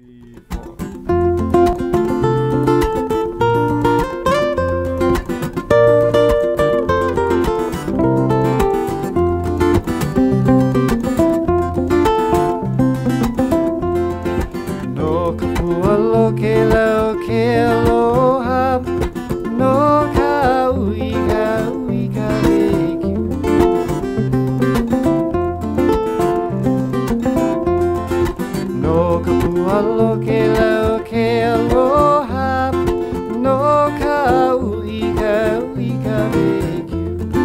No kapua loke loke aloha, no ka uika uika reiki. No kapua loke loke aloha, no ka uika uika reiki.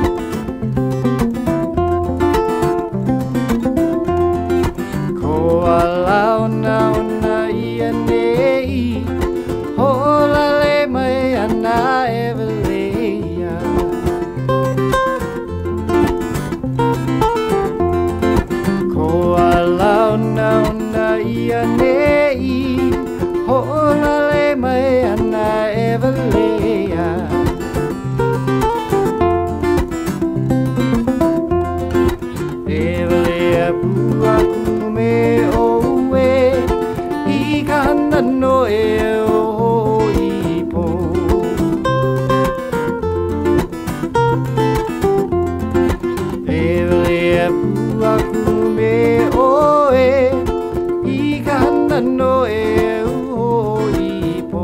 Ko alau na ia nei, hola le mai ana evelea. Ko alau na ia nei, hola le mai ana evelea. Evelea pua kume oe, I ka hana no e o ipo. Evelea pua kume oe, I ka hana no e o ipo.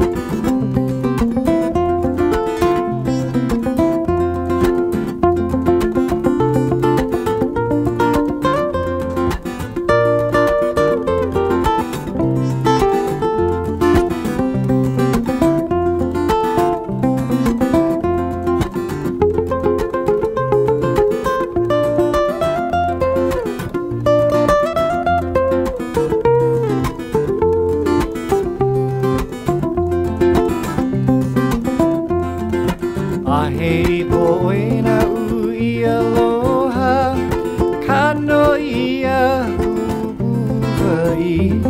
Ahei poe na ui aloha, kano ia hupuwai.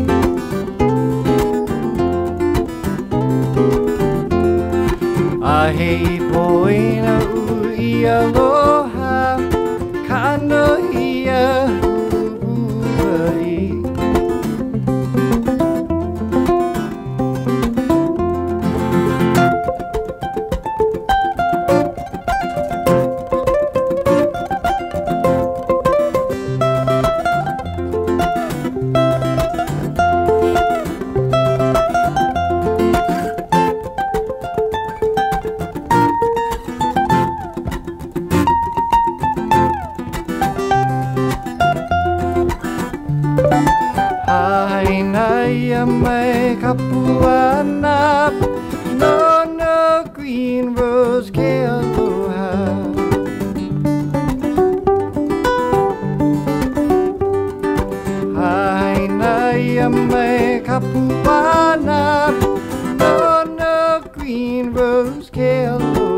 Ahei poe na ui aloha, kano ia hupuwai. Haina ia mai kapuana, no green rose ke aloha. Haina ia mai kapuana, no green rose ke aloha.